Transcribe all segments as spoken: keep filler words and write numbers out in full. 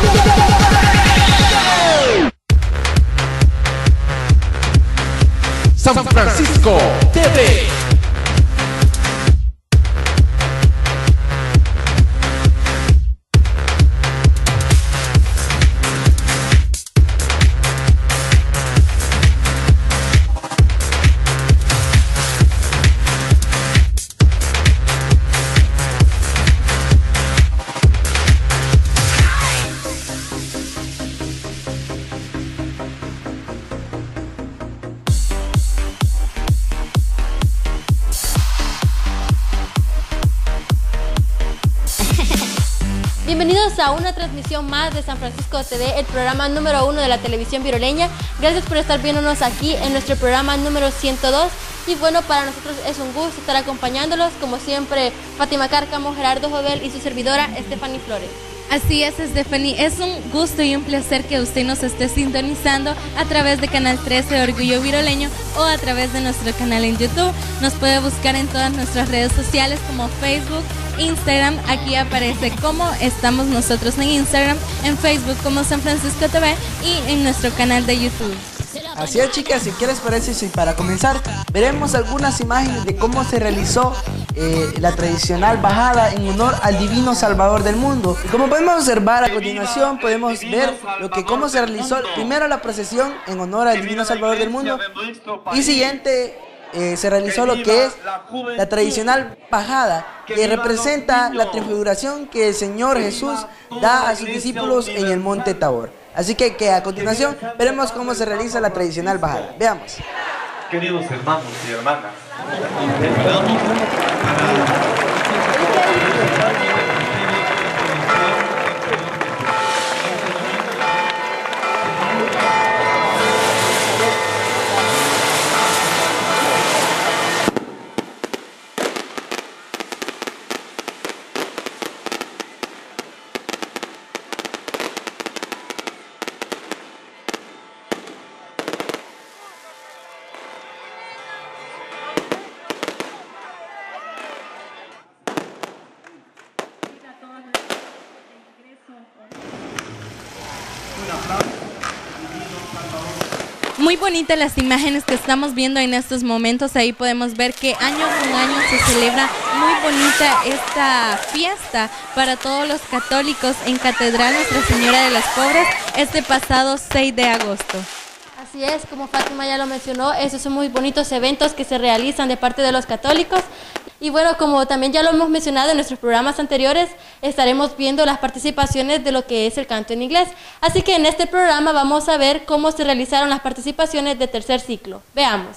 San Francisco T V. Bienvenidos a una transmisión más de San Francisco T V, el programa número uno de la televisión viroleña. Gracias por estar viéndonos aquí en nuestro programa número ciento dos. Y bueno, para nosotros es un gusto estar acompañándolos, como siempre, Fátima Cárcamo, Gerardo Jovel y su servidora, Stephanie Flores. Así es, Stephanie, es un gusto y un placer que usted nos esté sintonizando a través de Canal trece de Orgullo Viroleño o a través de nuestro canal en YouTube. Nos puede buscar en todas nuestras redes sociales como Facebook, Instagram. Aquí aparece cómo estamos nosotros en Instagram, en Facebook como San Francisco T V y en nuestro canal de YouTube. Así es, chicas, ¿y qué les parece si para comenzar veremos algunas imágenes de cómo se realizó eh, la tradicional bajada en honor al Divino Salvador del mundo? Y como podemos observar a continuación, podemos ver lo que cómo se realizó primero la procesión en honor al Divino Salvador del mundo y siguiente eh, se realizó lo que es la tradicional bajada, que representa la transfiguración que el Señor Jesús da a sus discípulos en el monte Tabor. Así que, que a continuación veremos cómo se realiza la tradicional bajada. Veamos. Queridos hermanos y hermanas, Muy bonitas las imágenes que estamos viendo en estos momentos. Ahí podemos ver que año con año se celebra muy bonita esta fiesta para todos los católicos en Catedral Nuestra Señora de las Pobres este pasado seis de agosto. Así es, como Fátima ya lo mencionó, esos son muy bonitos eventos que se realizan de parte de los católicos. Y bueno, como también ya lo hemos mencionado en nuestros programas anteriores, estaremos viendo las participaciones de lo que es el canto en inglés. Así que en este programa vamos a ver cómo se realizaron las participaciones de tercer ciclo. Veamos.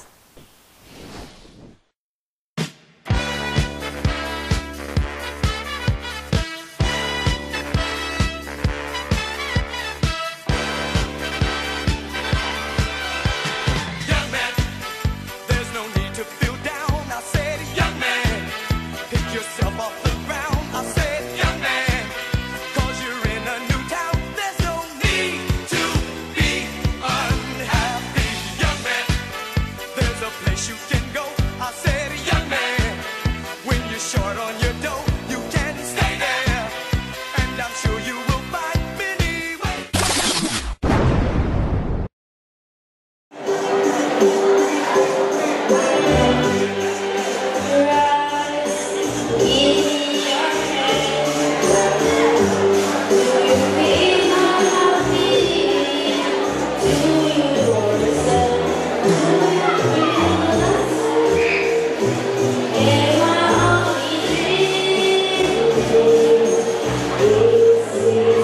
Yeah.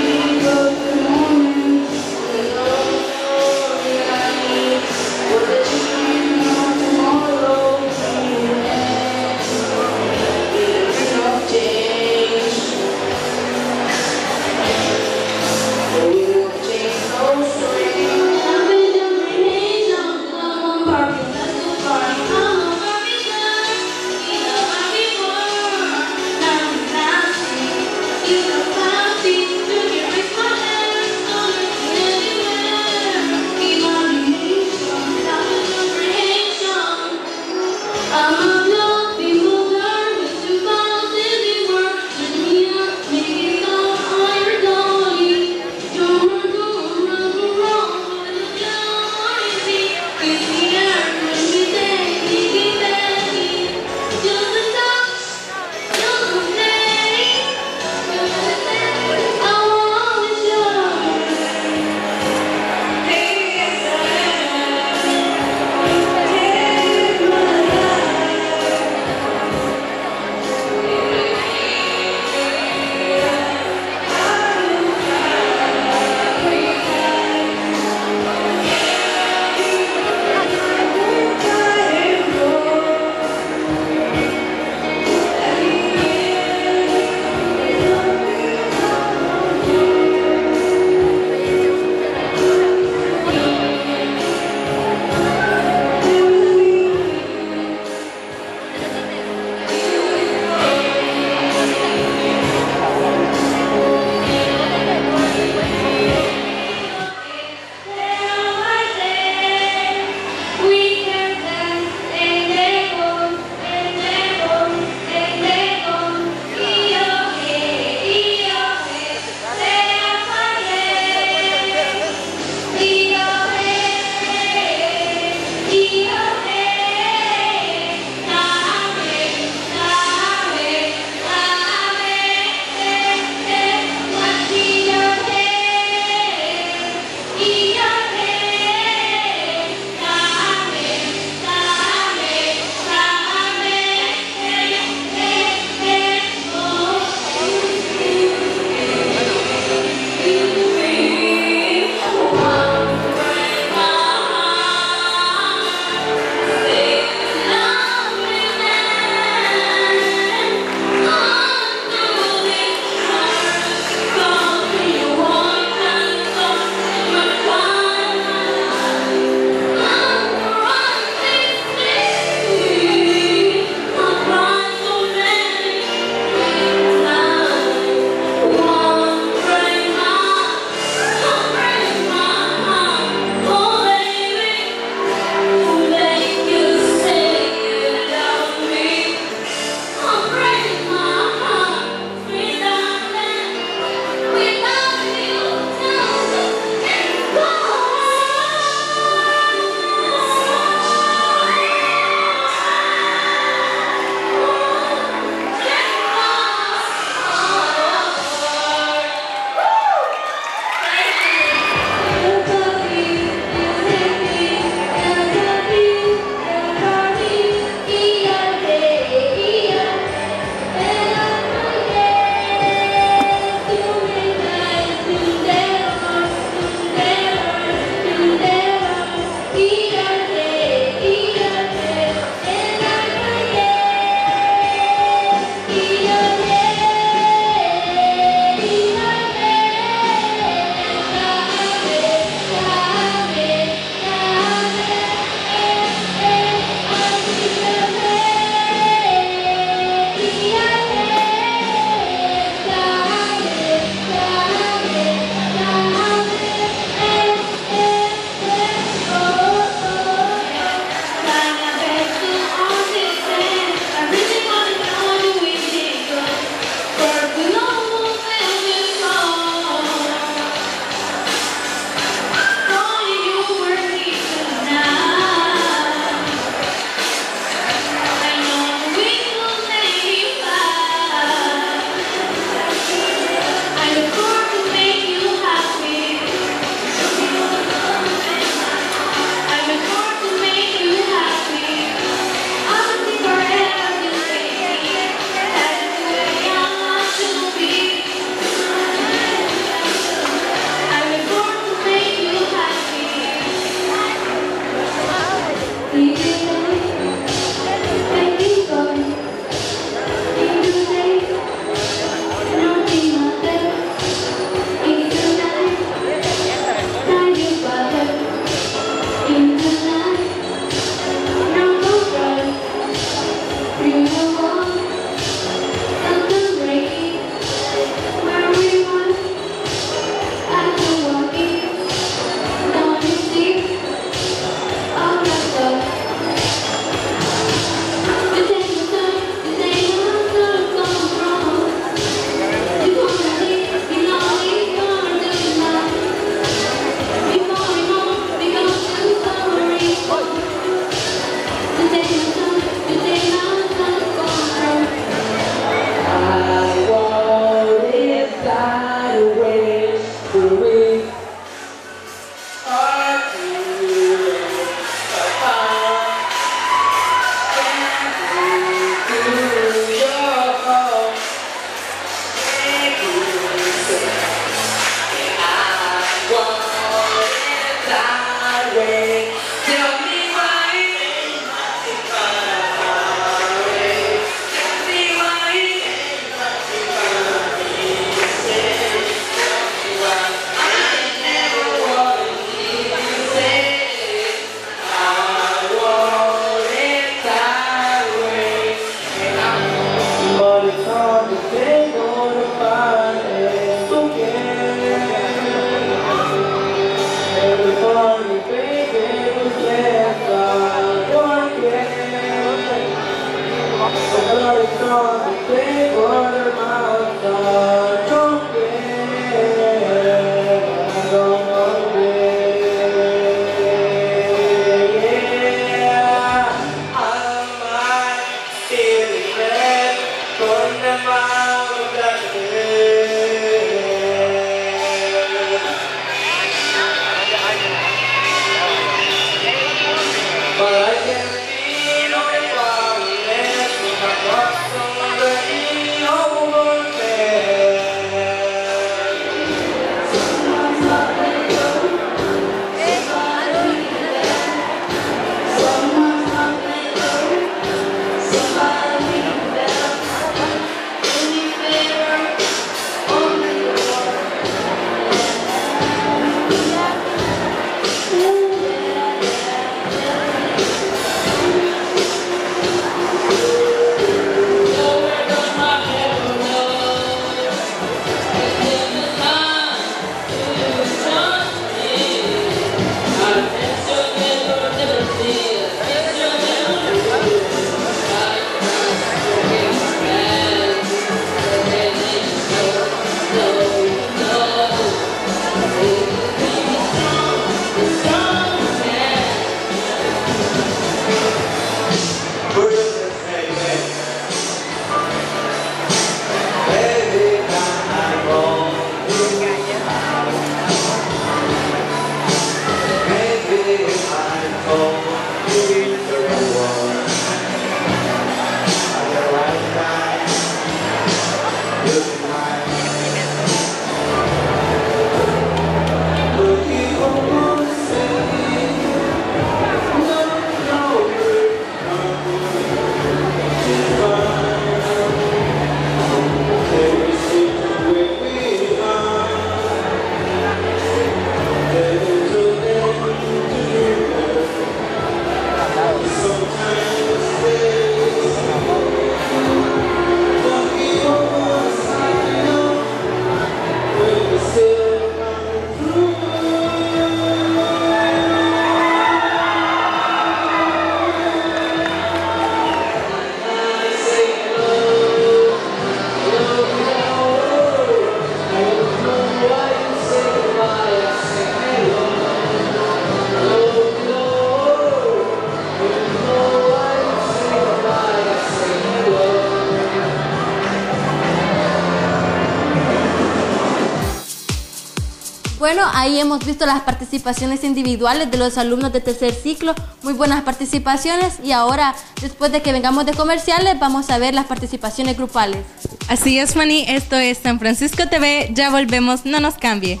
Bueno, ahí hemos visto las participaciones individuales de los alumnos de tercer ciclo, muy buenas participaciones, y ahora, después de que vengamos de comerciales, vamos a ver las participaciones grupales. Así es, Fanny, esto es San Francisco T V, ya volvemos, no nos cambie.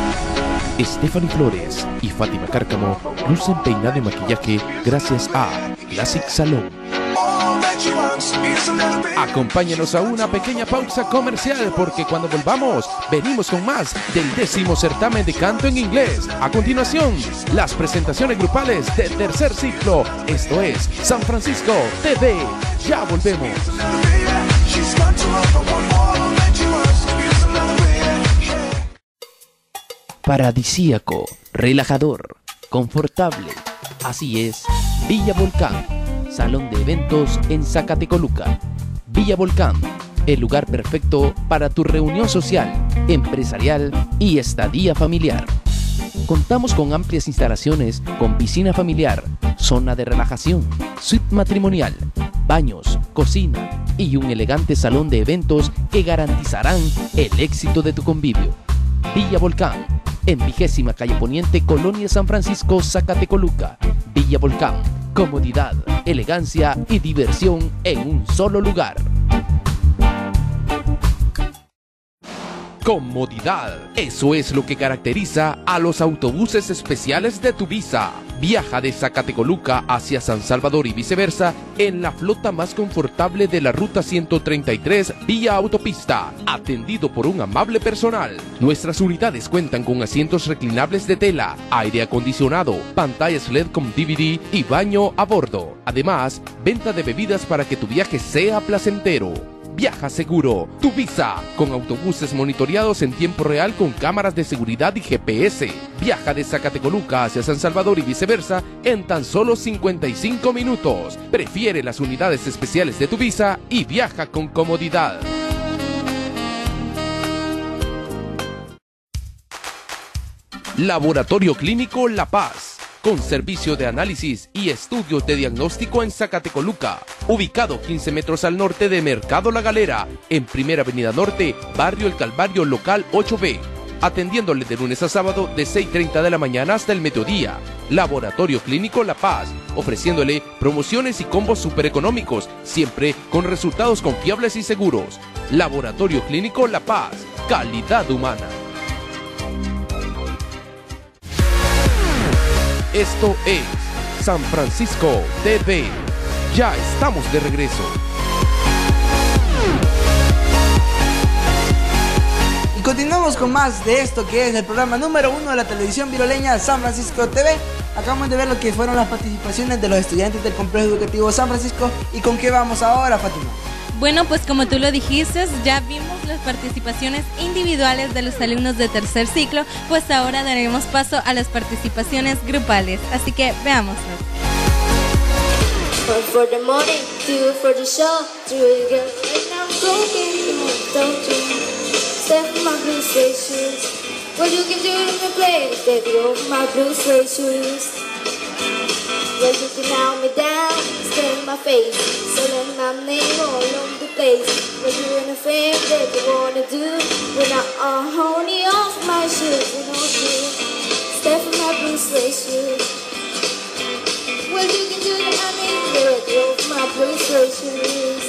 Stephanie Flores y Fátima Cárcamo lucen peinado y maquillaje gracias a Classic Salon. Acompáñenos a una pequeña pausa comercial, porque cuando volvamos venimos con más del décimo certamen de canto en inglés. A continuación, las presentaciones grupales de tercer ciclo. Esto es San Francisco T V. Ya volvemos. Paradisíaco, relajador, confortable. Así es, Villa Volcán, salón de eventos en Zacatecoluca. Villa Volcán, el lugar perfecto para tu reunión social, empresarial y estadía familiar. Contamos con amplias instalaciones con piscina familiar, zona de relajación, suite matrimonial, baños, cocina y un elegante salón de eventos que garantizarán el éxito de tu convivio. Villa Volcán, en vigésima calle Poniente, Colonia San Francisco, Zacatecoluca. Villa Volcán, comodidad, elegancia y diversión en un solo lugar. Comodidad, eso es lo que caracteriza a los autobuses especiales de Tuvisa. Viaja de Zacatecoluca hacia San Salvador y viceversa en la flota más confortable de la ruta ciento treinta y tres vía autopista, atendido por un amable personal. Nuestras unidades cuentan con asientos reclinables de tela, aire acondicionado, pantallas L E D con D V D y baño a bordo. Además, venta de bebidas para que tu viaje sea placentero. Viaja seguro. Tuvisa, con autobuses monitoreados en tiempo real con cámaras de seguridad y G P S. Viaja de Zacatecoluca hacia San Salvador y viceversa en tan solo cincuenta y cinco minutos. Prefiere las unidades especiales de Tuvisa y viaja con comodidad. Laboratorio Clínico La Paz, con servicio de análisis y estudios de diagnóstico en Zacatecoluca, ubicado quince metros al norte de Mercado La Galera, en Primera Avenida Norte, Barrio El Calvario, local ocho B, atendiéndole de lunes a sábado de seis y treinta de la mañana hasta el mediodía. Laboratorio Clínico La Paz, ofreciéndole promociones y combos super económicos, siempre con resultados confiables y seguros. Laboratorio Clínico La Paz, calidad humana. Esto es San Francisco T V. Ya estamos de regreso. Y continuamos con más de esto que es el programa número uno de la televisión viroleña, San Francisco T V. Acabamos de ver lo que fueron las participaciones de los estudiantes del Complejo Educativo San Francisco. ¿Y con qué vamos ahora, Fátima? Bueno, pues como tú lo dijiste, ya vimos las participaciones individuales de los alumnos de tercer ciclo, pues ahora daremos paso a las participaciones grupales. Así que veámoslo. One for the morning, two for the show, three again, and I'm broken, don't you? Step in my blue suede shoes. What you can do in the place, steady over my blue suede shoes. Well, you can knock me down, stare in my face, selling my name all over the place. Well, you're in a thing that you wanna do, when I uh, honey off my shoes, you know you. Step in my blue suede shoes. Well, you can do that, I mean, steady over my blue suede shoes.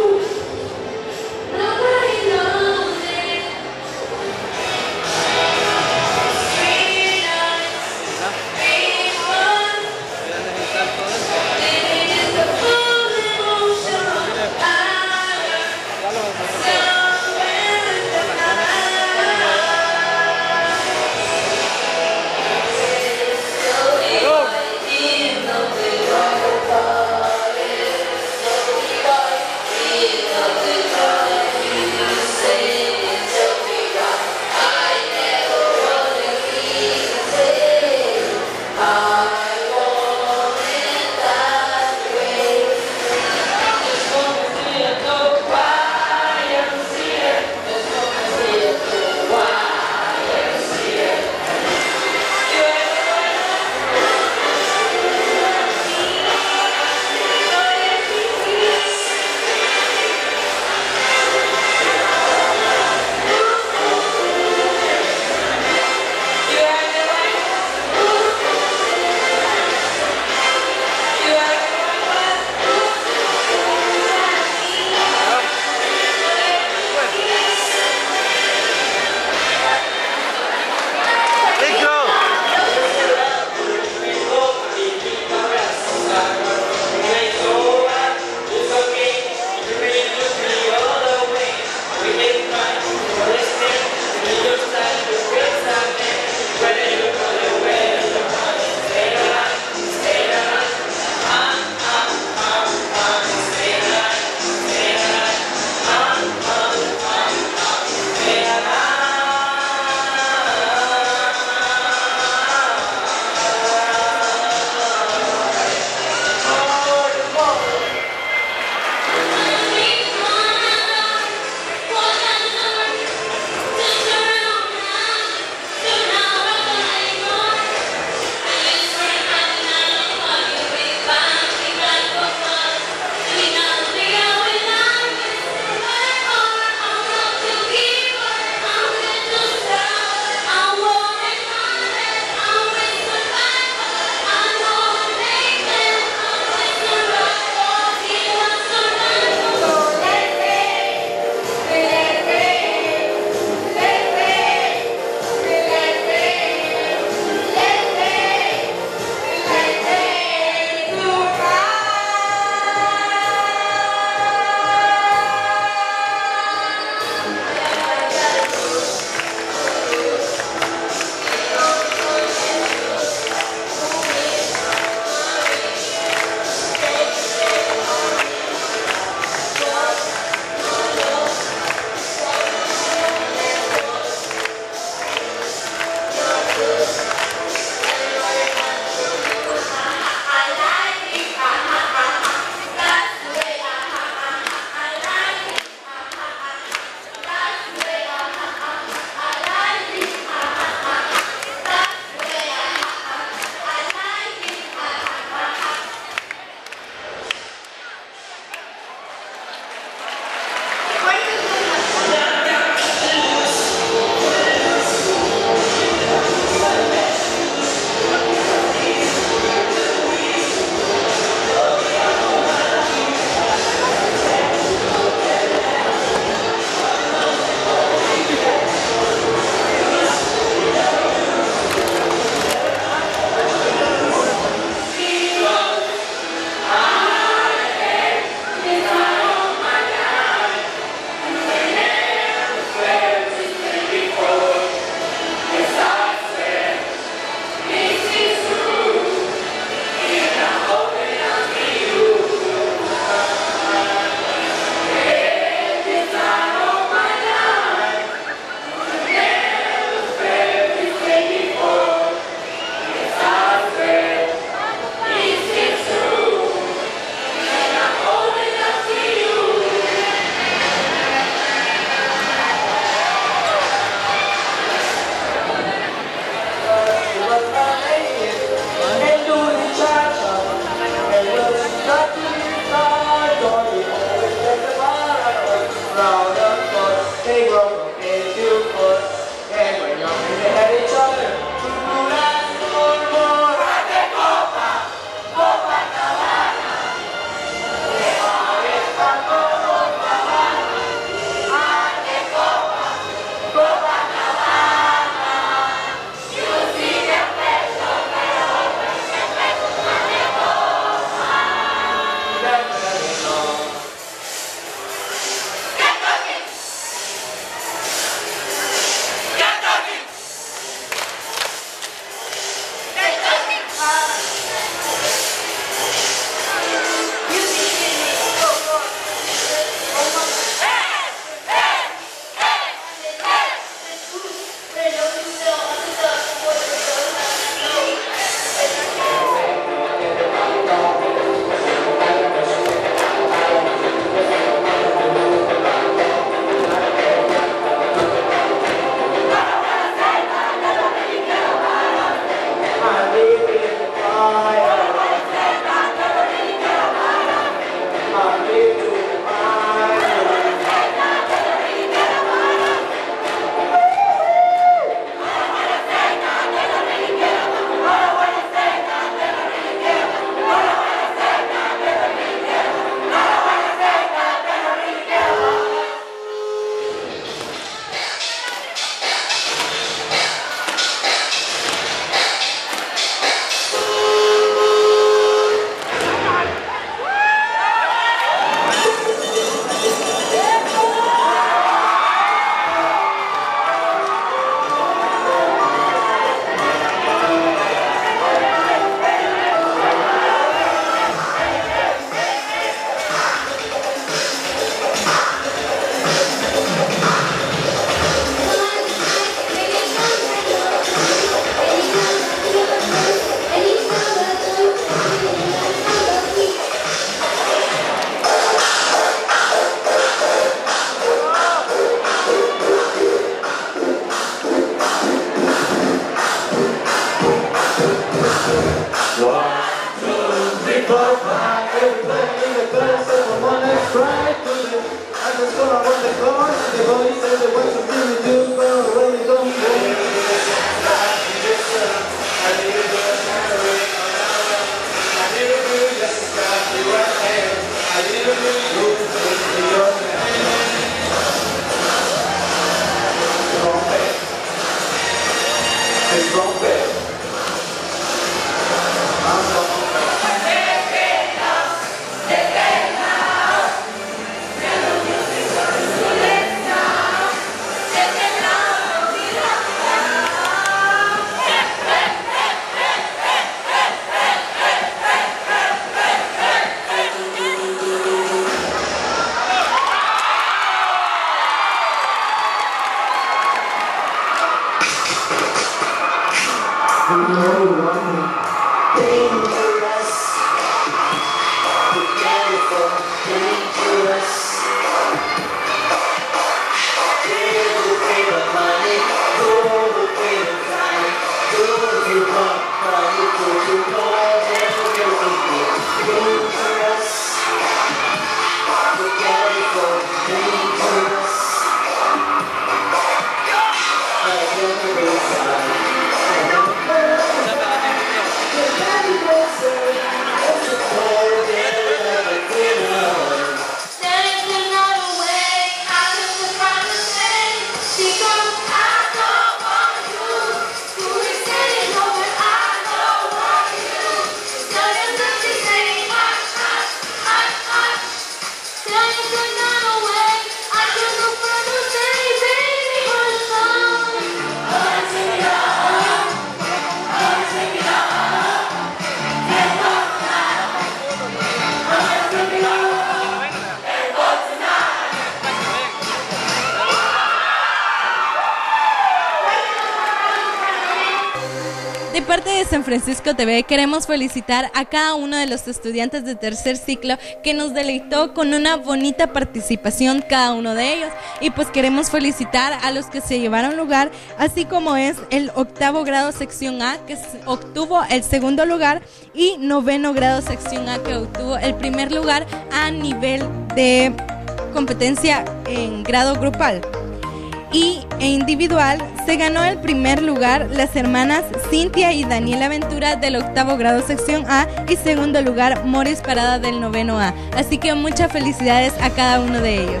De parte de San Francisco T V queremos felicitar a cada uno de los estudiantes de tercer ciclo que nos deleitó con una bonita participación cada uno de ellos, y pues queremos felicitar a los que se llevaron lugar, así como es el octavo grado sección A que obtuvo el segundo lugar y noveno grado sección A que obtuvo el primer lugar a nivel de competencia en grado grupal. Y en individual se ganó el primer lugar las hermanas Cintia y Daniela Ventura del octavo grado sección A y segundo lugar Moris Parada del noveno A. Así que muchas felicidades a cada uno de ellos.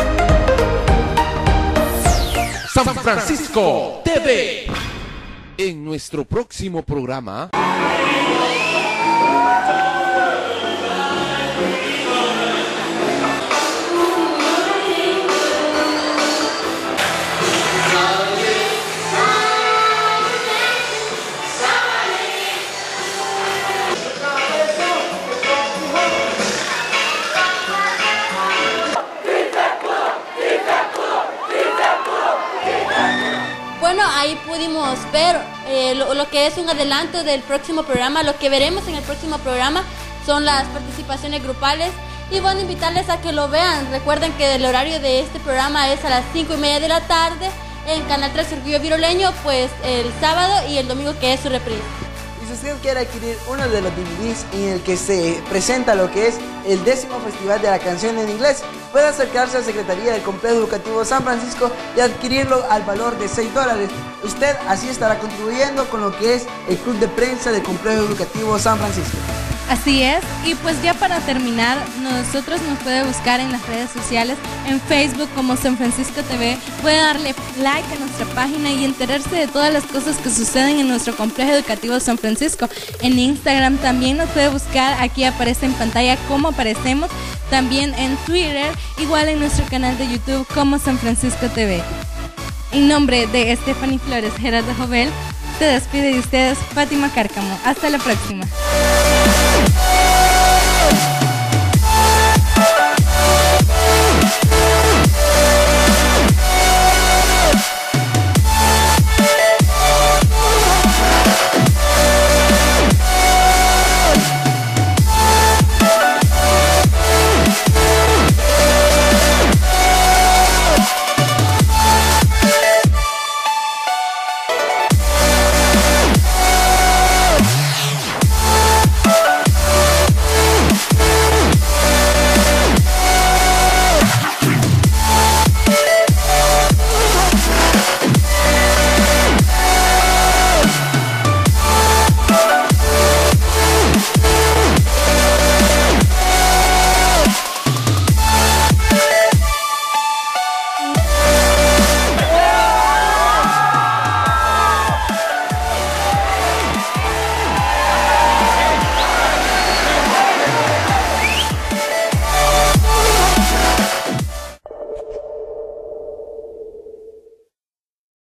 San Francisco T V. En nuestro próximo programa... Bueno, ahí pudimos ver eh, lo, lo que es un adelanto del próximo programa. Lo que veremos en el próximo programa son las participaciones grupales. Y bueno, invitarles a que lo vean. Recuerden que el horario de este programa es a las cinco y media de la tarde en Canal tres Orgullo Viroleño, pues el sábado y el domingo, que es su reprise. Y si usted quiere adquirir uno de los D V Ds en el que se presenta lo que es el décimo Festival de la Canción en Inglés, puede acercarse a la Secretaría del Complejo Educativo San Francisco y adquirirlo al valor de seis dólares. Usted así estará contribuyendo con lo que es el Club de Prensa del Complejo Educativo San Francisco. Así es, y pues ya para terminar, nosotros nos puede buscar en las redes sociales, en Facebook como San Francisco T V, puede darle like a nuestra página y enterarse de todas las cosas que suceden en nuestro Complejo Educativo San Francisco. En Instagram también nos puede buscar, aquí aparece en pantalla cómo aparecemos, también en Twitter, igual en nuestro canal de YouTube como San Francisco T V. En nombre de Stephanie Flores, Gerardo Jovel, se despide de ustedes Fátima Cárcamo. Hasta la próxima.